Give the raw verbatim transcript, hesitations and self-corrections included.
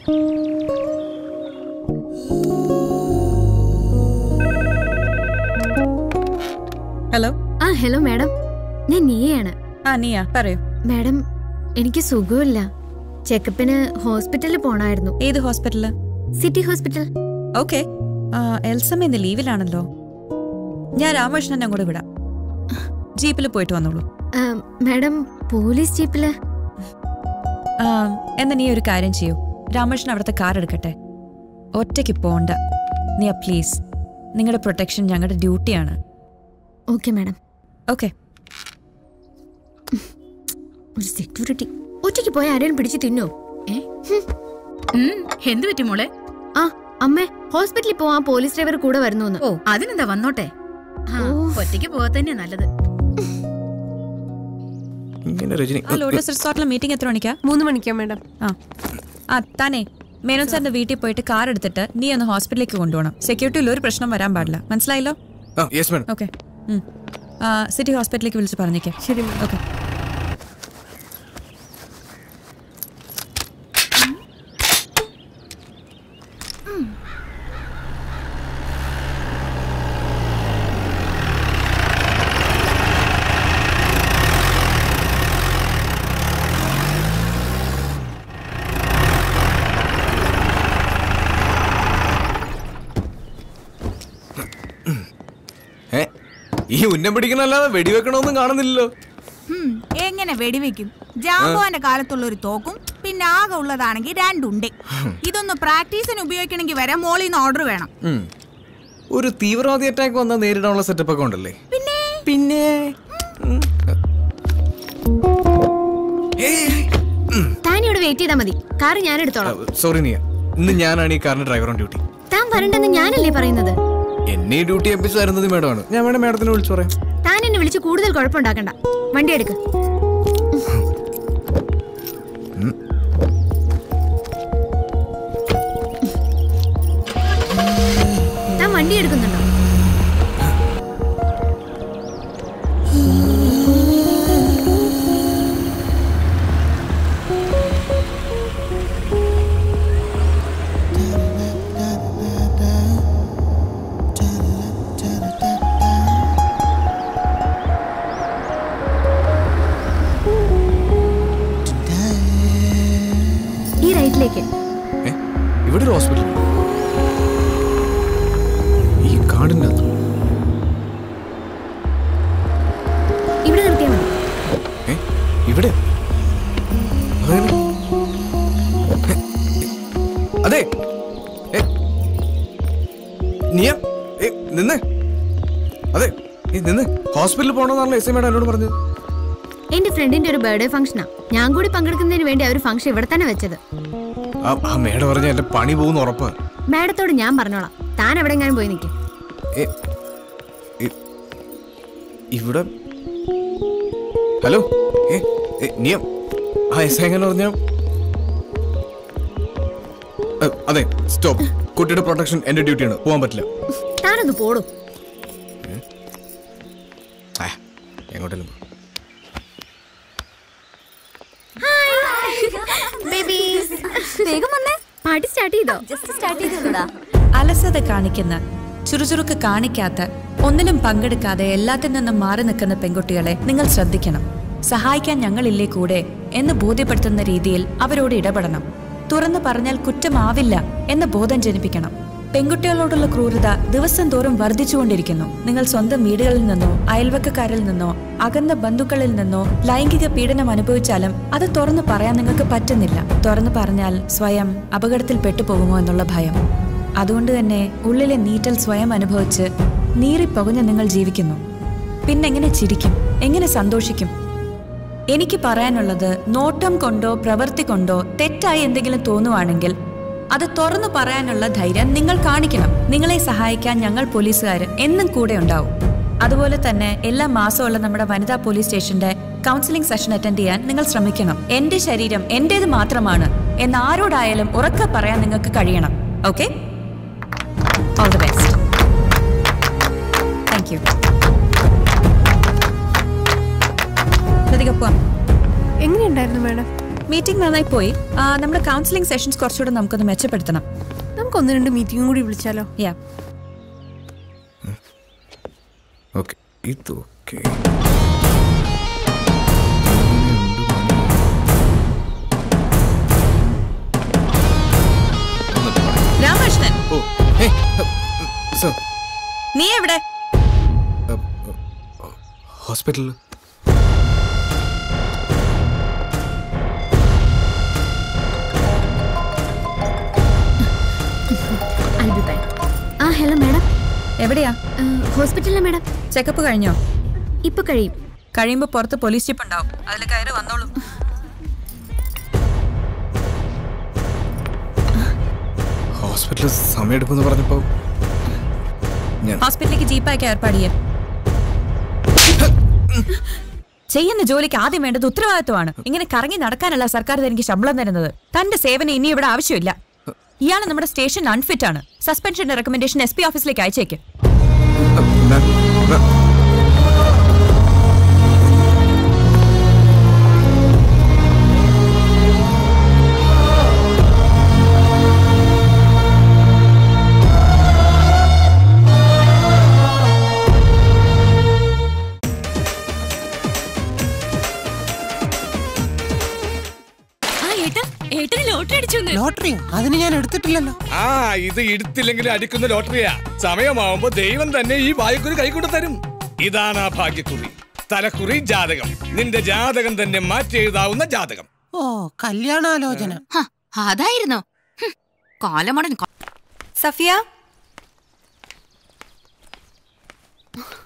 Hello. ആ hello madam, ഞാൻ നീയാണ്. ആ നീയാ, പറയൂ. മാഡം, എനിക്ക് സുഖമില്ല. ചെക്കപ്പിന് ഹോസ്പിറ്റലിൽ പോണായിരുന്നു. ഏത് hospital? City hospital. Okay. Elsamma ഇന്ന് ലീവിലാണല്ലോ. ഞാൻ രാമകൃഷ്ണനെ അങ്ങോട്ട് വിടാം. ജീപ്പിൽ പോയിട്ട് വന്നോളൂ. മാഡം, പോലീസ് ജീപ്പില്? എന്നാ നീ ഒരു കാര്യം ചെയ്യൂ, രാമകൃഷ്ണൻ അവിടുത്തെ കാർ എടുക്കട്ടെ. ഒറ്റയ്ക്ക് പോണ്ട നീ, പ്ലീസ്. നിങ്ങളുടെ പ്രൊട്ടക്ഷൻ ഞങ്ങളുടെ ഡ്യൂട്ടിയാണ്. Okay madam. ഓക്കെ. ഒരു സെക്യൂരിറ്റി ഒറ്റയ്ക്ക് പോയ ആരെയും പിടിച്ച് തിന്നോ? എന്ത് പറ്റി മോളെ? ആ അമ്മേ, ഹോസ്പിറ്റലിൽ പോവാൻ പോലീസ് ഡ്രൈവർ കൂടെ വരുന്നു. ഓ, അതിനെന്താ, വന്നോട്ടെ. ഒറ്റയ്ക്ക് പോകത്തന്നെ നല്ലത്. ലോട്ടസ് റിസോർട്ടിലെ മീറ്റിംഗ് എത്ര മണിക്കാ? മൂന്ന് മണിക്കാ മാഡം. ആ ആ താനേ മേനോൻ സാറിന്റെ വീട്ടിൽ പോയിട്ട് കാർ എടുത്തിട്ട് നീ ഒന്ന് ഹോസ്പിറ്റലിലേക്ക് കൊണ്ടുപോകണം. സെക്യൂരിറ്റിയിൽ ഒരു പ്രശ്നം വരാൻ പാടില്ല, മനസ്സിലായല്ലോ? ഓക്കെ. സിറ്റി ഹോസ്പിറ്റലിലേക്ക് വിളിച്ച് പറഞ്ഞേക്കാം. ശരി. ഓക്കെ. ഈ ഉന്നം പിടിക്കണല്ലാതെ വെടിവെക്കണമെന്നും കാണുന്നില്ലല്ലോ. എങ്ങനെ വെടിവെക്കും? ജാമ്പവാന്റെ കാലത്തുള്ള ഒരു തോക്കും പിന്നെ ആകെ ഉള്ളതാണെങ്കിൽ രണ്ടുണ്ട്. ഇതൊന്ന് പ്രാക്ടീസിന് ഉപയോഗിക്കണമെങ്കിൽ വരെ മോളിന്ന് ഓർഡർ വേണം. ഒരു തീവ്രവാദി അറ്റാക്ക് വന്നാൽ നേരിടാനുള്ള സെറ്റപ്പ് ഒക്കെ ഉണ്ടല്ലേ? പിന്നെ പിന്നെ താനിവിടെ വെയിറ്റ് ചെയ്താൽ മതി, കാർ ഞാൻ എടുത്തോളാം. സോറി നിയ, ഇന്ന് ഞാനാണ് ഈ കാറിന്റെ ഡ്രൈവർ ഓൺ ഡ്യൂട്ടി. താൻ വരണ്ടെന്ന് ഞാനല്ലേ പറയുന്നത്? എന്നെ ഡ്യൂട്ടി എപ്പിച്ചു തരുന്നത് മേഡമാണ്. ഞാൻ വേണം മേഡത്തിനെ വിളിച്ചു പറയാം. താൻ എന്നെ വിളിച്ച് കൂടുതൽ കുഴപ്പമുണ്ടാക്കണ്ട. വണ്ടി എടുക്ക്. താൻ വണ്ടി എടുക്കുന്നുണ്ടോ? ഇവിടെ ഒരു ഹോസ്പിറ്റൽ ഈ കാടിന്റെ അകത്ത്. ഇവിടെ നിർത്തിയാൽ മതി. ഇവിടെ? അതെ നീയ നിന്ന്. അതെ നിന്ന് ഹോസ്പിറ്റലിൽ പോകണമെന്നാണല്ലോ എസ് ഐ മേഡം എന്നോട് പറഞ്ഞത്. എന്റെ ഫ്രണ്ടിന്റെ ഒരു ബർത്ത്ഡേ ഫംഗ്ഷനാ. ഞാൻ കൂടി പങ്കെടുക്കുന്നതിന് വേണ്ടി അവർ ഫംഗ്ഷൻ ഇവിടെ തന്നെ വെച്ചത്. മേഡം പറഞ്ഞ എന്റെ പണി പോകുന്ന ഉറപ്പ്. മാഡത്തോട് ഞാൻ പറഞ്ഞോളാം, താൻ എവിടെ എങ്ങാനും പോയി നിൽക്കും. ഇവിടെ ഹലോ നിയം ആ എസ് ഐ എങ്ങനെ പറഞ്ഞ? അതെ സ്റ്റോപ്പ്. കുട്ടിയുടെ പ്രൊട്ടക്ഷൻ എന്റെ ഡ്യൂട്ടിയാണ്, പോകാൻ പറ്റില്ല. താനൊന്ന് പോടും. എങ്ങോട്ടേലും അലസത കാണിക്കുന്ന, ചുറുചുറുക്ക് കാണിക്കാത്ത, ഒന്നിലും പങ്കെടുക്കാതെ എല്ലാത്തിൽ നിന്നും മാറി നിൽക്കുന്ന പെൺകുട്ടികളെ നിങ്ങൾ ശ്രദ്ധിക്കണം. സഹായിക്കാൻ ഞങ്ങളില്ലേ കൂടെ എന്ന് ബോധ്യപ്പെടുത്തുന്ന രീതിയിൽ അവരോട് ഇടപെടണം. തുറന്നു പറഞ്ഞാൽ കുറ്റമാവില്ല എന്ന ബോധം ജനിപ്പിക്കണം. പെൺകുട്ടികളോടുള്ള ക്രൂരത ദിവസം തോറും വർദ്ധിച്ചുകൊണ്ടിരിക്കുന്നു. നിങ്ങൾ സ്വന്തം വീടുകളിൽ നിന്നോ അയൽവക്കക്കാരിൽ നിന്നോ അകന്ന ബന്ധുക്കളിൽ നിന്നോ ലൈംഗിക പീഡനം അനുഭവിച്ചാലും അത് തുറന്നു പറയാൻ നിങ്ങൾക്ക് പറ്റുന്നില്ല. തുറന്നു പറഞ്ഞാൽ സ്വയം അപകടത്തിൽ പെട്ടുപോകുമോ എന്നുള്ള ഭയം. അതുകൊണ്ട് തന്നെ ഉള്ളിലെ നീറ്റൽ സ്വയം അനുഭവിച്ച് നീറിപ്പകുഞ്ഞ് നിങ്ങൾ ജീവിക്കുന്നു. പിന്നെങ്ങനെ ചിരിക്കും, എങ്ങനെ സന്തോഷിക്കും? എനിക്ക് പറയാനുള്ളത്, നോട്ടം കൊണ്ടോ പ്രവൃത്തി കൊണ്ടോ തെറ്റായി എന്തെങ്കിലും തോന്നുവാണെങ്കിൽ അത് തുറന്നു പറയാനുള്ള ധൈര്യം നിങ്ങൾ കാണിക്കണം. നിങ്ങളെ സഹായിക്കാൻ ഞങ്ങൾ പോലീസുകാർ എന്നും കൂടെ ഉണ്ടാവും. അതുപോലെ തന്നെ എല്ലാ മാസമുള്ള നമ്മുടെ വനിതാ പോലീസ് സ്റ്റേഷന്റെ കൗൺസിലിംഗ് സെഷൻ അറ്റൻഡ് ചെയ്യാൻ നിങ്ങൾ ശ്രമിക്കണം. എന്റെ ശരീരം എന്റേത് മാത്രമാണ് എന്ന് ആരോടായാലും ഉറക്കെ പറയാൻ നിങ്ങൾക്ക് കഴിയണം. Okay? All the best. Thank you. എങ്ങനെയുണ്ടായിരുന്നു മാഡം? മീറ്റിംഗ് നന്നായി പോയി. നമ്മുടെ കൗൺസിലിംഗ് സെഷൻസ് കുറച്ചുകൂടെ നമുക്കൊന്ന് മെച്ചപ്പെടുത്തണം. നമുക്ക് ഒന്ന് രണ്ട് മീറ്റിംഗും കൂടി വിളിച്ചാലോ? Yeah okay. ഇത് okay. Ramakrishnan, oh hey sir, നീ എവിടെ? ഹോസ്പിറ്റലിൽ. ആ ഹലോ മാഡം. എവിടെയാ? ഹോസ്പിറ്റലിലെ മാഡം. ചെക്കപ്പ് കഴിഞ്ഞോ? ഇപ്പൊ കഴിയും. കഴിയുമ്പോ പുറത്ത് പോലീസ് ജീപ്പ് ഉണ്ടാവും, അതിൽ കയറി വന്നോളൂ. ഹോസ്പിറ്റലിൽ സമയം എടുക്കുമെന്ന് പറഞ്ഞപ്പോ ഹോസ്പിറ്റലിലേക്ക് ജീപ്പാക്കി ഏർപ്പാട് ചെയ്യാൻ. ചെയ്യുന്ന ജോലിക്ക് ആദ്യം വേണ്ടത് ഉത്തരവാദിത്വമാണ്. ഇങ്ങനെ കറങ്ങി നടക്കാനല്ല സർക്കാർ തനിക്ക് ശമ്പളം തരുന്നത്. തന്റെ സേവനം ഇനി ഇവിടെ ആവശ്യമില്ല. ഇയാൾ നമ്മുടെ സ്റ്റേഷൻ അൺഫിറ്റ് ആണ്. സസ്പെൻഷന്റെ റെക്കമെൻഡേഷൻ എസ് പി ഓഫീസിലേക്ക് അയച്ചേക്ക്. ലോട്ടറി അതിന് ഞാൻ എടുത്തിട്ടില്ലല്ലോ. ആ ഇത് എടുത്തില്ലെങ്കിൽ അടിക്കുന്ന ലോട്ടറിയാ. സമയമാവുമ്പോ ദൈവം തന്നെ ഈ വായ്ക്കൊരു കൈക്കൊണ്ട് തരും. ഇതാണ് ആ ഭാഗ്യക്കുറി. തലക്കുറി ജാതകം. നിന്റെ ജാതകം തന്നെ മാറ്റി എഴുതാവുന്ന ജാതകം. ഓ കല്യാണാലോചന അതായിരുന്നോ? കാലമടൻ. സഫിയ,